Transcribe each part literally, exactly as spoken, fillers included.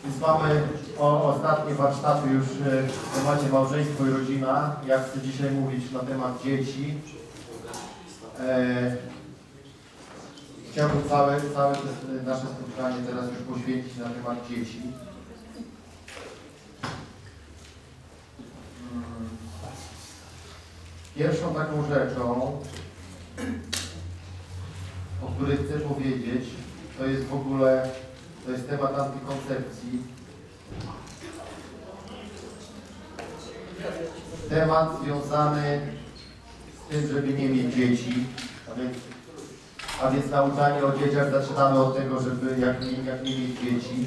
Więc mamy o, ostatnie warsztaty już w temacie małżeństwo i rodzina. Ja chcę dzisiaj mówić na temat dzieci. E, chciałbym całe, całe nasze spotkanie teraz już poświęcić na temat dzieci. Pierwszą taką rzeczą, o której chcę powiedzieć, to jest w ogóle, to jest temat antykoncepcji. Temat związany z tym, żeby nie mieć dzieci, a więc, a więc nauczanie o dzieciach zaczynamy od tego, żeby jak nie, jak nie mieć dzieci.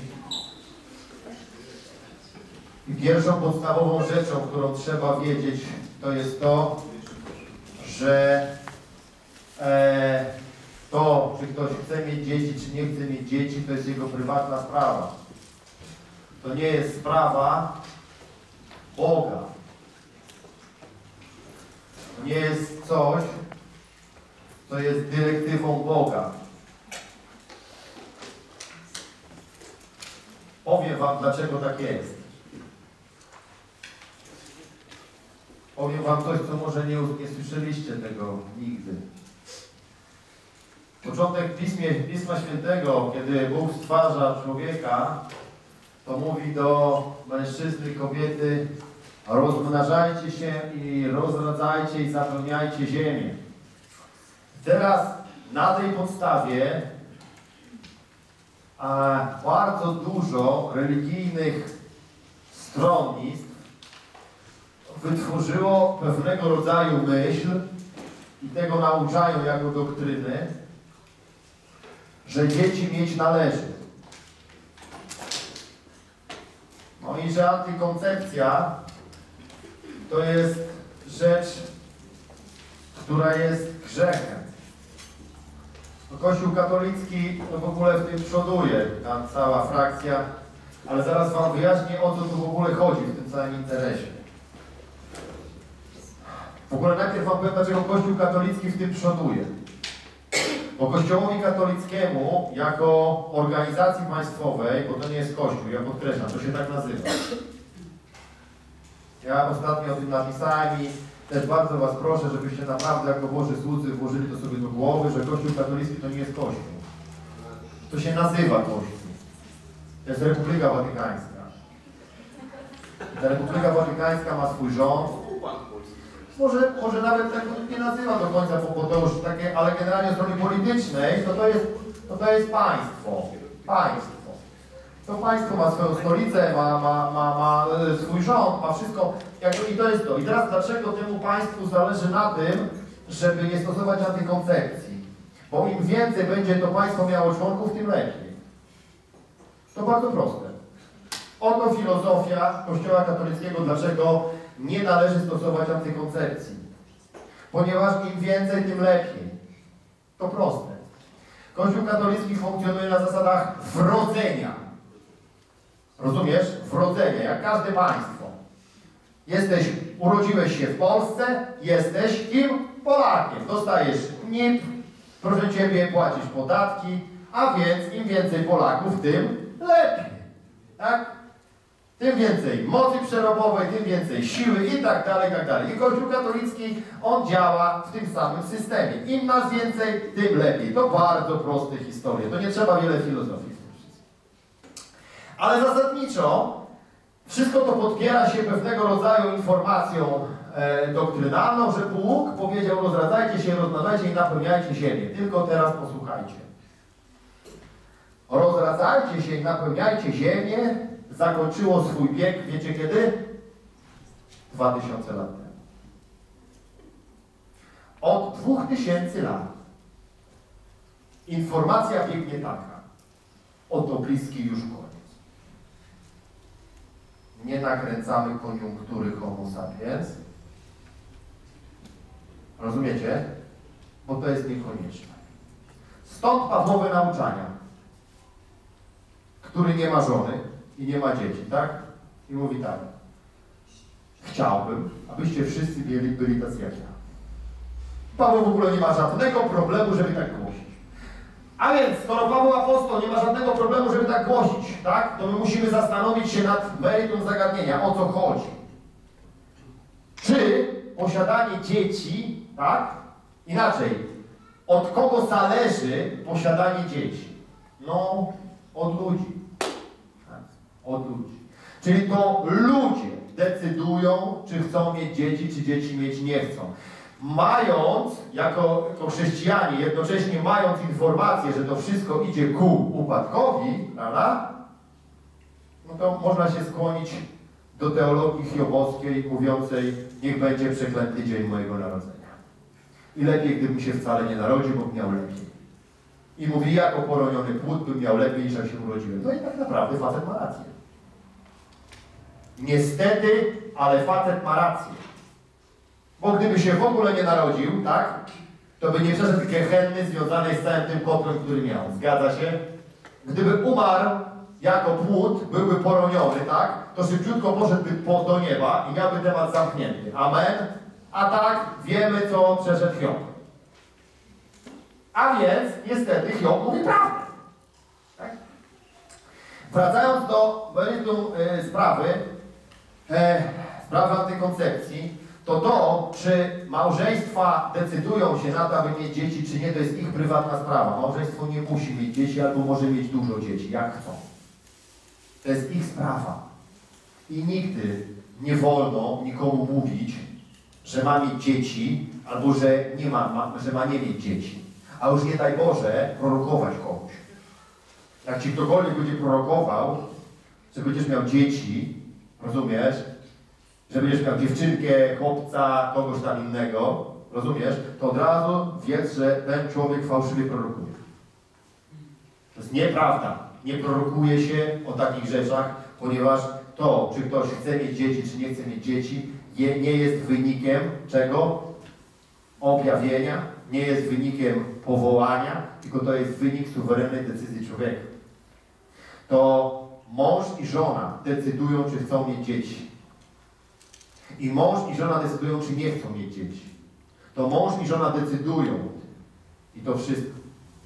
I pierwszą podstawową rzeczą, którą trzeba wiedzieć, to jest to, że e, to, czy ktoś chce mieć dzieci, czy nie chce mieć dzieci, to jest jego prywatna sprawa. To nie jest sprawa Boga. To nie jest coś, co jest dyrektywą Boga. Powiem wam, dlaczego tak jest. Powiem wam coś, co może nie, nie słyszeliście tego nigdy. Początek w Pismie, Pisma Świętego, kiedy Bóg stwarza człowieka, to mówi do mężczyzny i kobiety: rozmnażajcie się i rozradzajcie i zapełniajcie ziemię. Teraz na tej podstawie a, bardzo dużo religijnych stronnictw wytworzyło pewnego rodzaju myśl i tego nauczają jako doktryny, że dzieci mieć należy. No i że antykoncepcja to jest rzecz, która jest grzechem. No, Kościół katolicki to w ogóle w tym przoduje, ta cała frakcja, ale zaraz wam wyjaśnię, o co tu w ogóle chodzi w tym całym interesie. W ogóle najpierw wam powiem, dlaczego Kościół katolicki w tym przoduje. Bo Kościołowi katolickiemu jako organizacji państwowej, bo to nie jest Kościół, ja podkreślam, to się tak nazywa. Ja ostatnio o tym napisałem i też bardzo was proszę, żebyście naprawdę jako Boży słudzy włożyli to sobie do głowy, że Kościół katolicki to nie jest Kościół. To się nazywa Kościół. To jest Republika Watykańska. Ta Republika Watykańska ma swój rząd. Może, może nawet tak nie nazywa do końca, bo to już takie, ale generalnie od strony politycznej, to to jest, to to jest państwo. Państwo. To państwo ma swoją stolicę, ma, ma, ma, ma swój rząd, ma wszystko. Jakby, I to jest to. I teraz dlaczego temu państwu zależy na tym, żeby nie stosować antykoncepcji? Bo im więcej będzie to państwo miało członków, tym lepiej. To bardzo proste. Oto filozofia Kościoła katolickiego, dlaczego nie należy stosować antykoncepcji. Ponieważ im więcej, tym lepiej. To proste. Kościół katolicki funkcjonuje na zasadach wrodzenia. Rozumiesz? Wrodzenia, jak każde państwo. Jesteś, urodziłeś się w Polsce, jesteś kim? Polakiem. Dostajesz N I P, proszę Ciebie, płacisz podatki, a więc im więcej Polaków, tym lepiej. Tak? Tym więcej mocy przerobowej, tym więcej siły i tak dalej, i tak dalej. I Kościół katolicki, on działa w tym samym systemie. Im nas więcej, tym lepiej. To bardzo proste historie. To nie trzeba wiele filozofii. Ale zasadniczo wszystko to podpiera się pewnego rodzaju informacją e, doktrynalną, że Bóg powiedział: rozradzajcie się, rozmnażajcie i napełniajcie ziemię. Tylko teraz posłuchajcie. Rozradzajcie się i napełniajcie ziemię zakończyło swój bieg, wiecie kiedy? Dwa tysiące lat temu. Od dwóch tysięcy lat informacja biegnie taka: oto bliski już koniec. Nie nakręcamy koniunktury Homo sapiens. Rozumiecie? Bo to jest niekonieczne. Stąd Pawłowe nauczania, który nie ma żony i nie ma dzieci, tak? I mówi tak: chciałbym, abyście wszyscy byli, byli tacy jak ja. Paweł w ogóle nie ma żadnego problemu, żeby tak głosić. A więc, skoro Paweł Apostoł nie ma żadnego problemu, żeby tak głosić, tak, to my musimy zastanowić się nad meritum zagadnienia, o co chodzi. Czy posiadanie dzieci, tak, inaczej, od kogo zależy posiadanie dzieci? No, od ludzi. Tak, od ludzi. Czyli to ludzie decydują, czy chcą mieć dzieci, czy dzieci mieć nie chcą. Mając, jako, jako chrześcijanie, jednocześnie mając informację, że to wszystko idzie ku upadkowi, prawda? No to można się skłonić do teologii hiobowskiej mówiącej, niech będzie przeklęty dzień mojego narodzenia. I lepiej, gdybym się wcale nie narodził, bo miał lepiej. I mówi, jako poroniony płód bym miał lepiej, niż jak się urodziłem. No i tak naprawdę facet ma rację. Niestety, ale facet ma rację. Bo gdyby się w ogóle nie narodził, tak, to by nie przeszedł gehenny związanej z całym tym kotlem, który miał. Zgadza się? Gdyby umarł jako płód, byłby poroniony, tak, to szybciutko poszedłby po, do nieba i miałby temat zamknięty. Amen? A tak wiemy, co przeszedł Hiob. A więc, niestety, Hiob mówi prawdę. Tak? Wracając do meritum y, sprawy, e, sprawy antykoncepcji, to to, czy małżeństwa decydują się na to, aby mieć dzieci, czy nie, to jest ich prywatna sprawa. Małżeństwo nie musi mieć dzieci, albo może mieć dużo dzieci, jak chcą. To jest ich sprawa. I nigdy nie wolno nikomu mówić, że ma mieć dzieci, albo że, nie ma, ma, że ma nie mieć dzieci. A już nie daj Boże prorokować komuś. Jak ci ktokolwiek będzie prorokował, że będziesz miał dzieci, rozumiesz? Że będziesz miał dziewczynkę, chłopca, kogoś tam innego, rozumiesz? To od razu wiedz, że ten człowiek fałszywie prorokuje. To jest nieprawda. Nie prorokuje się o takich rzeczach, ponieważ to, czy ktoś chce mieć dzieci, czy nie chce mieć dzieci, je, nie jest wynikiem czego? Objawienia, nie jest wynikiem powołania, tylko to jest wynik suwerennej decyzji człowieka. To mąż i żona decydują, czy chcą mieć dzieci. I mąż i żona decydują, czy nie chcą mieć dzieci. To mąż i żona decydują. I to wszystko.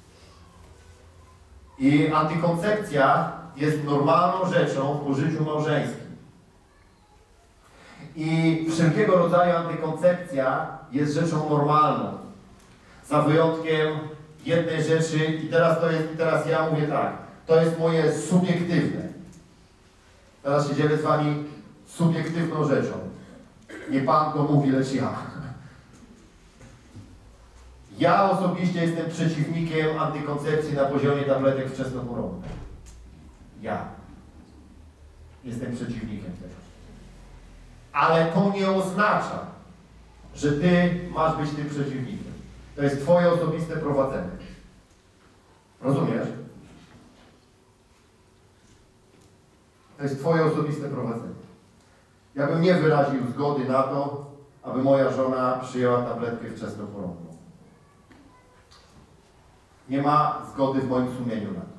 I antykoncepcja jest normalną rzeczą w pożyciu małżeńskim. I wszelkiego rodzaju antykoncepcja jest rzeczą normalną. Za wyjątkiem jednej rzeczy, i teraz to jest, i teraz ja mówię tak, to jest moje subiektywne. Teraz się dzielę z wami subiektywną rzeczą. Nie Pan to mówi, lecz ja. Ja osobiście jestem przeciwnikiem antykoncepcji na poziomie tabletek wczesnoporodnych. Ja. Jestem przeciwnikiem tego. Ale to nie oznacza, że ty masz być tym przeciwnikiem. To jest twoje osobiste prowadzenie. Rozumiesz? To jest twoje osobiste prowadzenie. Ja bym nie wyraził zgody na to, aby moja żona przyjęła tabletkę wczesnoporodną. Nie ma zgody w moim sumieniu na to.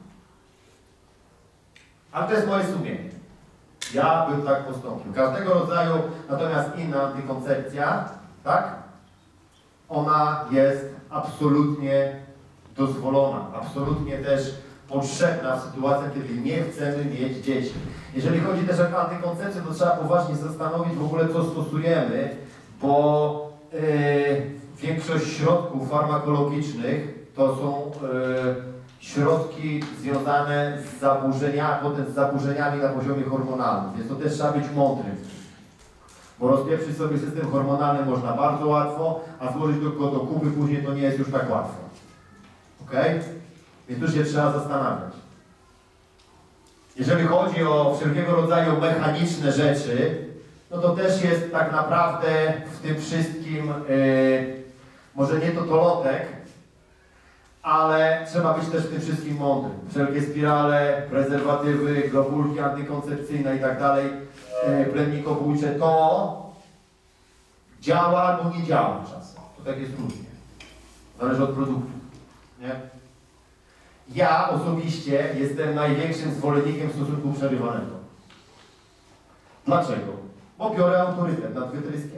Ale to jest moje sumienie. Ja bym tak postąpił. Każdego rodzaju, natomiast inna antykoncepcja, tak? Ona jest absolutnie dozwolona, absolutnie też potrzebna w sytuacjach, kiedy nie chcemy mieć dzieci. Jeżeli chodzi też o antykoncepcję, to trzeba poważnie zastanowić w ogóle, co stosujemy, bo yy, większość środków farmakologicznych to są yy, środki związane z zaburzeniami, potem z zaburzeniami na poziomie hormonalnym, więc to też trzeba być mądrym. Bo rozpieprzyć sobie system hormonalny można bardzo łatwo, a złożyć go do, do kupy później to nie jest już tak łatwo. Ok? Więc tu się trzeba zastanawiać. Jeżeli chodzi o wszelkiego rodzaju mechaniczne rzeczy, no to też jest tak naprawdę w tym wszystkim, yy, może nie totolotek, ale trzeba być też w tym wszystkim mądrym. Wszelkie spirale, prezerwatywy, globulki antykoncepcyjne i tak dalej, yy, plemnikobójcze, to działa albo nie działa czasem. To tak jest różnie. Zależy od produktu. Nie? Ja osobiście jestem największym zwolennikiem stosunku przerywanego. Dlaczego? Bo biorę autorytet nad wytryskiem.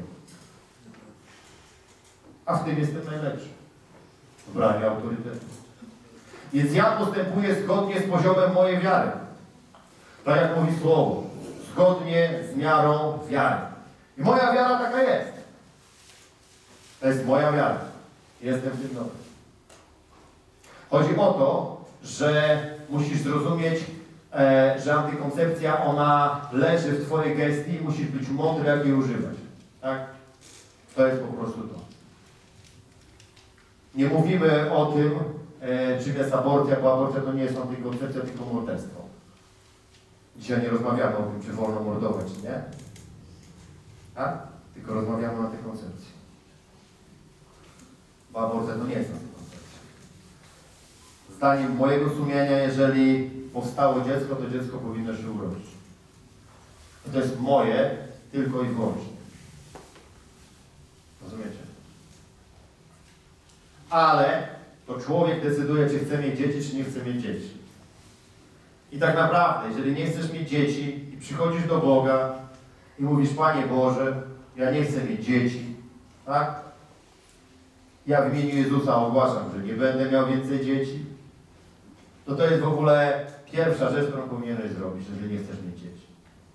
A w tym jestem najlepszy. W braniu autorytetu. Więc ja postępuję zgodnie z poziomem mojej wiary. Tak jak mówi Słowo. Zgodnie z miarą wiary. I moja wiara taka jest. To jest moja wiara. Jestem w tym dobry. Chodzi o to, że musisz zrozumieć, e, że antykoncepcja, ona leży w twojej gestii i musisz być mądry, jak jej używać. Tak? To jest po prostu to. Nie mówimy o tym, e, czym jest aborcja, bo aborcja to nie jest antykoncepcja, tylko morderstwo. Dzisiaj nie rozmawiamy o tym, czy wolno mordować, czy nie? Tak? Tylko rozmawiamy o antykoncepcji. Bo aborcja to nie jest antykoncepcja. Zdaniem mojego sumienia, jeżeli powstało dziecko, to dziecko powinno się urodzić. I to jest moje tylko i wyłącznie. Rozumiecie? Ale to człowiek decyduje, czy chce mieć dzieci, czy nie chce mieć dzieci. I tak naprawdę, jeżeli nie chcesz mieć dzieci i przychodzisz do Boga i mówisz, Panie Boże, ja nie chcę mieć dzieci, tak? Ja w imieniu Jezusa ogłaszam, że nie będę miał więcej dzieci, to to jest w ogóle pierwsza rzecz, którą powinieneś zrobić, jeżeli nie chcesz mieć dzieci.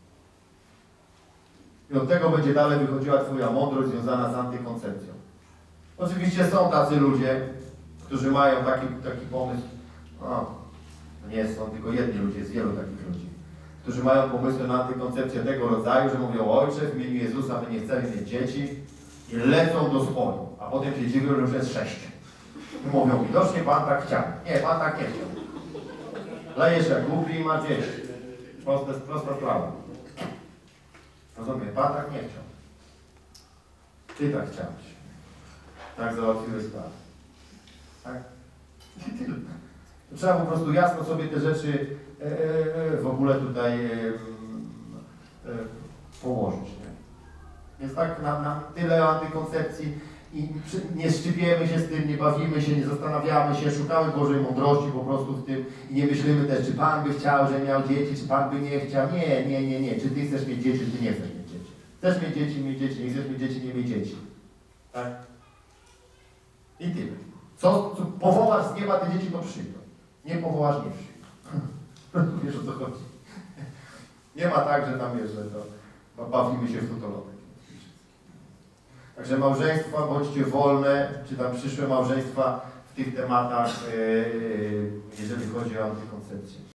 I od tego będzie dalej wychodziła Twoja mądrość związana z antykoncepcją. Oczywiście są tacy ludzie, którzy mają taki, taki pomysł, o, nie są tylko jedni ludzie, jest wielu takich ludzi, którzy mają pomysły na antykoncepcję tego rodzaju, że mówią, Ojcze, w imieniu Jezusa my nie chcemy mieć dzieci i lecą do spodu, a potem się dziwią, że już jest sześć. I mówią, widocznie Pan tak chciał. Nie, Pan tak nie chciał. Lejesz jak głupi i masz dzieci. Proste, prosta sprawa. Rozumiem, Pan tak nie chciał. Ty tak chciałeś. Tak załatwiłeś sprawę. Tak? I tyle. Trzeba po prostu jasno sobie te rzeczy e, e, w ogóle tutaj e, e, położyć. Nie? Jest tak na, na tyle antykoncepcji i przy, nie szczypiemy się z tym, nie bawimy się, nie zastanawiamy się, szukamy Bożej mądrości po prostu w tym i nie myślimy też, czy Pan by chciał, że miał dzieci, czy Pan by nie chciał. Nie, nie, nie, nie. Czy Ty chcesz mieć dzieci, czy Ty nie chcesz mieć dzieci. Chcesz mieć dzieci, mieć dzieci, nie chcesz mieć dzieci, nie mieć dzieci. Tak? I tyle. Co, co powołasz z nieba, te dzieci to przyjdą. Nie powołasz, nie przyjdą. Wiesz, o co chodzi. Nie ma tak, że tam jest, że to bawimy się w futolotek. Także małżeństwa, bądźcie wolne, czy tam przyszłe małżeństwa w tych tematach, jeżeli chodzi o antykoncepcję.